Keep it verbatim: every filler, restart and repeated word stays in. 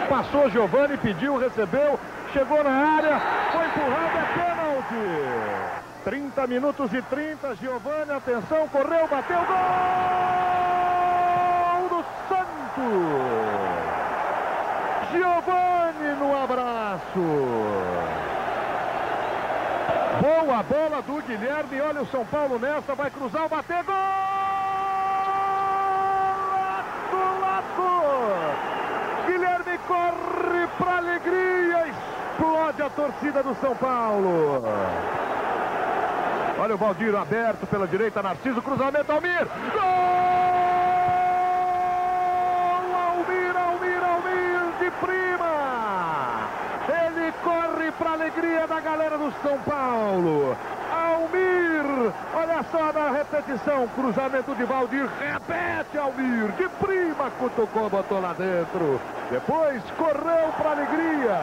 Passou Giovani, pediu, recebeu, chegou na área, foi empurrado, é pênalti. trinta minutos e trinta, Giovani, atenção, correu, bateu, gol do Santos. Giovani no abraço. Boa bola do Guilherme, olha o São Paulo nessa, vai cruzar, bater, gol! Guilherme corre para alegria, explode a torcida do São Paulo. Olha o Valdir aberto pela direita, Narciso, cruzamento, Almir. Gol! Almir, Almir, Almir de prima. Ele corre para alegria da galera do São Paulo. Almir, olha só na repetição, cruzamento de Valdir, repete Almir, de prima, cutucou, botou lá dentro, depois correu para alegria.